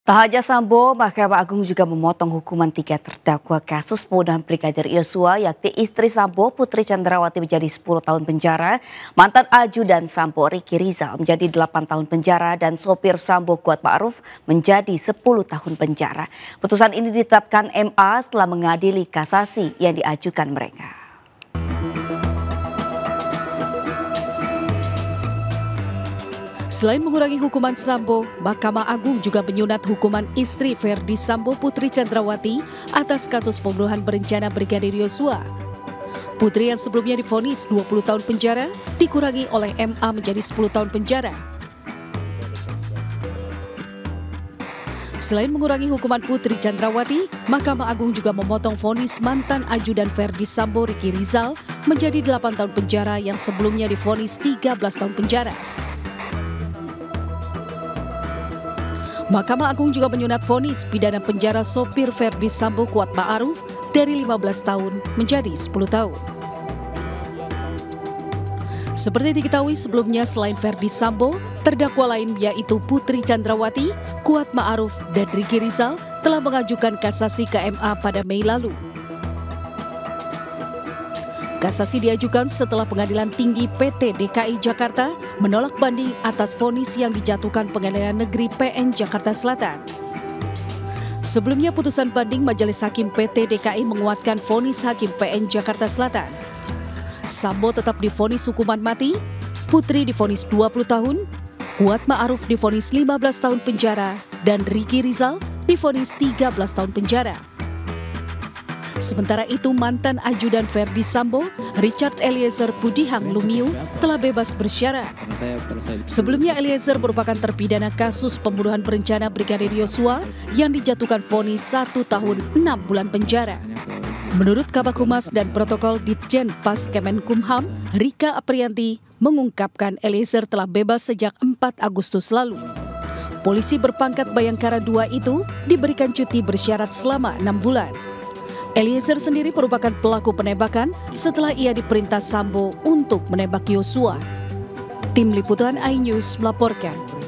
Tak hanya Sambo, Mahkamah Agung juga memotong hukuman 3 terdakwa kasus pembunuhan Brigadir Yosua, yakni istri Sambo, Putri Chandrawati menjadi 10 tahun penjara, mantan ajudan Sambo Ricky Rizal menjadi 8 tahun penjara, dan sopir Sambo Kuat Ma'ruf menjadi 10 tahun penjara. Putusan ini ditetapkan MA setelah mengadili kasasi yang diajukan mereka. Selain mengurangi hukuman Sambo, Mahkamah Agung juga menyunat hukuman istri Verdi Sambo Putri Chandrawati atas kasus pembunuhan berencana Brigadir Yosua. Putri yang sebelumnya divonis 20 tahun penjara dikurangi oleh MA menjadi 10 tahun penjara. Selain mengurangi hukuman Putri Chandrawati, Mahkamah Agung juga memotong vonis mantan ajudan Verdi Sambo Ricky Rizal menjadi 8 tahun penjara yang sebelumnya divonis 13 tahun penjara. Mahkamah Agung juga menyunat vonis pidana penjara sopir Verdi Sambo Kuat Ma'ruf dari 15 tahun menjadi 10 tahun. Seperti diketahui sebelumnya, selain Verdi Sambo, terdakwa lain yaitu Putri Chandrawati, Kuat Ma'ruf, dan Ricky Rizal telah mengajukan kasasi ke MA pada Mei lalu. Kasasi diajukan setelah Pengadilan Tinggi PT DKI Jakarta menolak banding atas vonis yang dijatuhkan Pengadilan Negeri PN Jakarta Selatan. Sebelumnya putusan banding Majelis Hakim PT DKI menguatkan vonis Hakim PN Jakarta Selatan. Sambo tetap divonis hukuman mati, Putri divonis 20 tahun, Kuat Ma'ruf divonis 15 tahun penjara, dan Ricky Rizal divonis 13 tahun penjara. Sementara itu, mantan ajudan Verdi Sambo, Richard Eliezer Pudihang Lumiu, telah bebas bersyarat. Sebelumnya, Eliezer merupakan terpidana kasus pembunuhan berencana Brigadir Yosua yang dijatuhkan vonis 1 tahun 6 bulan penjara. Menurut Kabag Humas dan Protokol Ditjen Pas Kemenkumham, Rika Aprianti mengungkapkan Eliezer telah bebas sejak 4 Agustus lalu. Polisi berpangkat Bayangkara II itu diberikan cuti bersyarat selama 6 bulan. Eliezer sendiri merupakan pelaku penembakan setelah ia diperintah Sambo untuk menembak Yosua. Tim Liputan iNews melaporkan.